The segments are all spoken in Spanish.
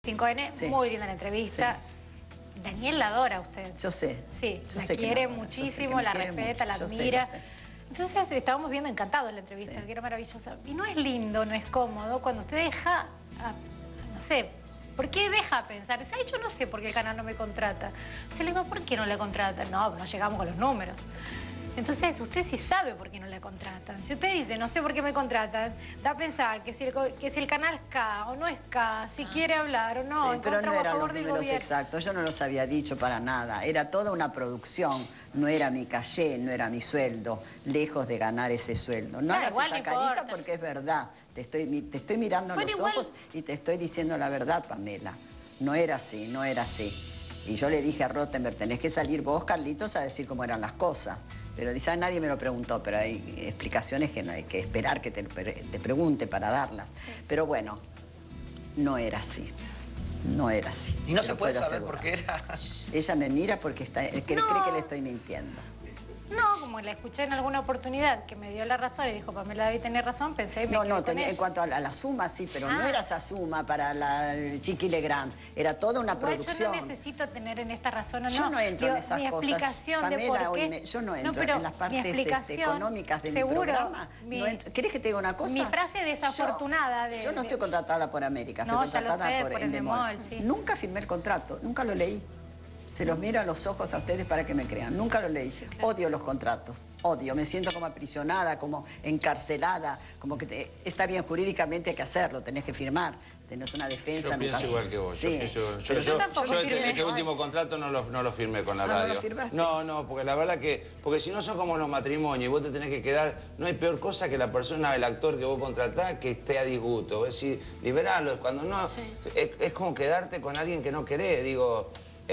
5N, Sí. muy linda la entrevista. Sí. Daniel la adora a usted. Yo sé. Sí, Yo la sé que quiere me adora, yo sé muchísimo, que me la quiere respeta, mucho, la yo sé, admira. lo sé. Entonces estábamos viendo encantados la entrevista, Sí. que era maravillosa. Y no es lindo, no es cómodo cuando usted deja, no sé, ¿por qué deja pensar? Dice, ay, yo no sé por qué el canal no me contrata. Yo le digo, ¿por qué no le contratan? No, no llegamos con los números. Entonces, usted sí sabe por qué no le contratan. Si usted dice, no sé por qué me contratan, da a pensar que si el canal es K o no es K, si quiere hablar o no, Sí, en pero contra no o a eran los favor del números gobierno. exactos, yo no los había dicho para nada, era toda una producción, no era mi caché, no era mi sueldo, lejos de ganar ese sueldo. No Claro, hagas igual esa no carita importa. porque es verdad, te estoy mirando a Bueno, los igual... ojos y te estoy diciendo la verdad, Pamela, no era así, no era así. Y yo le dije a Rottenberg, tenés que salir vos, Carlitos, a decir cómo eran las cosas. Pero dice, nadie me lo preguntó, pero hay explicaciones que no hay que esperar que te pregunte para darlas. Sí. Pero bueno, no era así. No era así. ¿Y no se puede saber por qué era? Ella me mira porque cree que le estoy mintiendo. No, como la escuché en alguna oportunidad que me dio la razón y dijo, Pamela David tenía razón, pensé y me quedé con eso. En cuanto a la suma, sí, pero no era esa suma para el Chiqui Legrand, era toda una producción. Yo no necesito tener en esta razón o no. Yo no entro en esas cosas. Explicación Pamela, de por qué... yo no entro en las partes económicas de mi programa. ¿Querés que te diga una cosa? Mi frase desafortunada yo no estoy contratada por América, no, estoy contratada por Endemol. Sí. Nunca firmé el contrato, nunca lo leí. Se los miro a los ojos a ustedes para que me crean. Nunca lo leí. Odio los contratos. Odio. Me siento como aprisionada, como encarcelada. Como que está bien, jurídicamente hay que hacerlo. Tenés que firmar. Tenés una defensa. Yo pienso igual que vos. Sí. Yo este último contrato no lo firmé con la radio. ¿No lo firmaste? No, porque la verdad que... Porque si no son como los matrimonios y vos te tenés que quedar... No hay peor cosa que la persona, el actor que vos contratás, que esté a disgusto. Es decir, liberarlo. Cuando no... Sí. Es como quedarte con alguien que no querés. Digo...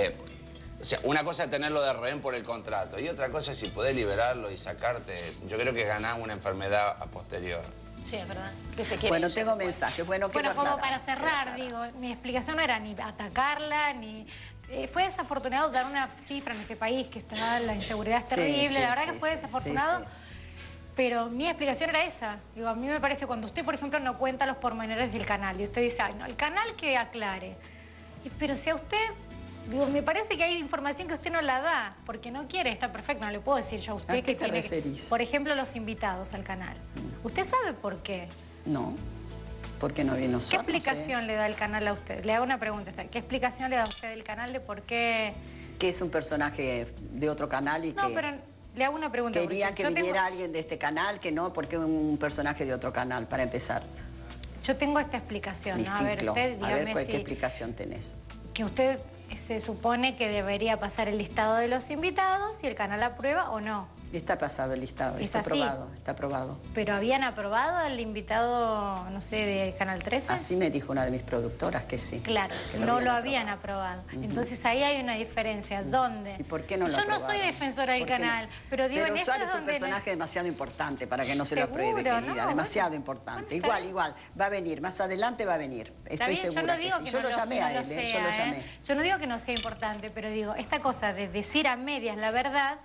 O sea, una cosa es tenerlo de rehén por el contrato y otra cosa es si podés liberarlo y sacarte. Yo creo que ganás una enfermedad a posterior. Sí, es verdad. Que se quiere. Bueno, tengo mensajes. Bueno, como para cerrar, digo, mi explicación no era ni atacarla, ni... fue desafortunado dar una cifra en este país, que está la inseguridad es terrible, la verdad que fue desafortunado. Pero mi explicación era esa. Digo, a mí me parece cuando usted, por ejemplo, no cuenta los pormenores del canal y usted dice, ay, no, el canal que aclare. Pero si a usted... Digo, me parece que hay información que usted no la da, porque no quiere, está perfecto, no le puedo decir yo a usted que tiene que... Por ejemplo, los invitados al canal. ¿Usted sabe por qué? No, porque no vino solo. ¿Qué explicación le da el canal a usted? Le hago una pregunta. ¿Qué explicación le da a usted del canal de por qué...? Que es un personaje de otro canal y que... No, pero le hago una pregunta. Quería que viniera alguien de este canal, que no, porque un personaje de otro canal, para empezar. Yo tengo esta explicación, ¿no? A ver, usted, dígame ¿qué explicación tenés? Que usted... Se supone que debería pasar el listado de los invitados y el canal aprueba o no. Está pasado el listado, está aprobado. ¿Pero habían aprobado al invitado, no sé, de Canal 13? Así me dijo una de mis productoras que sí. Claro, que no lo habían aprobado. Entonces ahí hay una diferencia. ¿Dónde? ¿Y por qué no lo aprobaron? Yo no soy defensora del canal, pero digo... Pero Suárez es un personaje demasiado importante para que no se lo apruebe, querida. Demasiado importante. Igual. Va a venir, más adelante va a venir. Estoy segura que sí. Yo lo llamé a él, yo lo llamé. Yo no digo que no sea importante, pero digo, esta cosa de decir a medias la verdad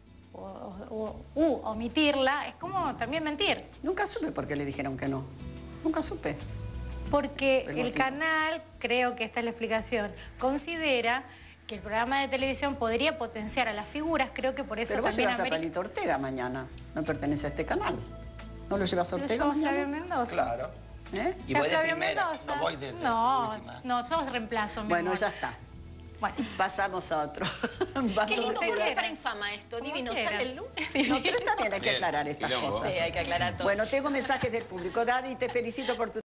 o omitirla es como también mentir. Nunca supe por qué le dijeron que no. Nunca supe. Porque el canal, creo que esta es la explicación, considera que el programa de televisión podría potenciar a las figuras, creo que por eso pero también... Pero vos llevas a Palito Ortega mañana, no pertenece a este canal. ¿No lo llevas a Ortega mañana? Flavio Mendoza. Claro. Y voy de primera, no voy de última. No, sos reemplazo. Bueno, ya está. Bueno, pasamos a otro. Qué lindo corte para Infama esto. Divino, sale el lunes. No, pero también hay que aclarar estas cosas. Sí, hay que aclarar todo. Bueno, tengo mensajes del público. Daddy, te felicito por tu